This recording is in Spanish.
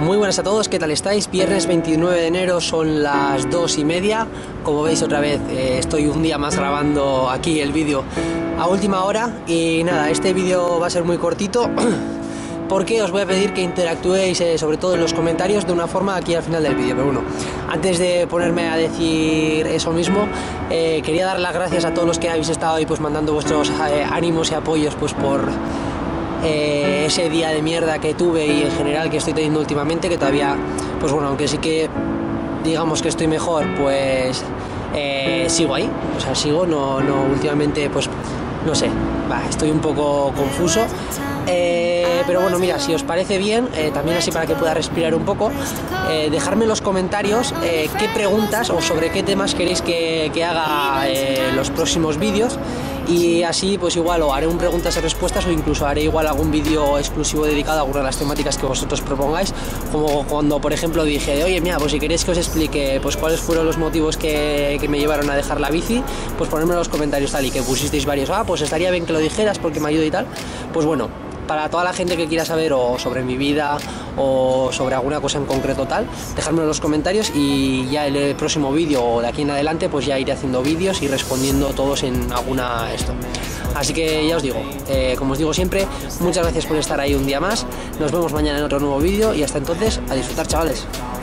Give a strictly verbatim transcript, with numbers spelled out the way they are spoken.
Muy buenas a todos, ¿qué tal estáis? Viernes veintinueve de enero, son las dos y media. Como veis, otra vez eh, estoy un día más grabando aquí el vídeo a última hora. Y nada, este vídeo va a ser muy cortito porque os voy a pedir que interactuéis eh, sobre todo en los comentarios de una forma aquí al final del vídeo. Pero bueno, antes de ponerme a decir eso mismo, eh, quería dar las gracias a todos los que habéis estado ahí pues mandando vuestros eh, ánimos y apoyos pues por eh, ese día de mierda que tuve y en general que estoy teniendo últimamente, que todavía, pues bueno, aunque sí que digamos que estoy mejor, pues eh, sigo ahí, o sea, sigo, no, no últimamente, pues no sé, va, estoy un poco confuso. Eh, pero bueno, mira, si os parece bien, eh, también así para que pueda respirar un poco, eh, dejadme en los comentarios eh, qué preguntas o sobre qué temas queréis que, que haga eh, los próximos vídeos, y así pues igual o haré un preguntas y respuestas o incluso haré igual algún vídeo exclusivo dedicado a alguna de las temáticas que vosotros propongáis, como cuando por ejemplo dije, oye mira, pues si queréis que os explique pues cuáles fueron los motivos que, que me llevaron a dejar la bici, pues ponedme en los comentarios tal, y que pusisteis varios, ah, pues estaría bien que lo dijeras porque me ayuda y tal. Pues bueno, para toda la gente que quiera saber o sobre mi vida o sobre alguna cosa en concreto tal, dejadme en los comentarios y ya en el próximo vídeo o de aquí en adelante pues ya iré haciendo vídeos y respondiendo todos en alguna esto. Así que ya os digo, eh, como os digo siempre, muchas gracias por estar ahí un día más. Nos vemos mañana en otro nuevo vídeo y hasta entonces a disfrutar, chavales.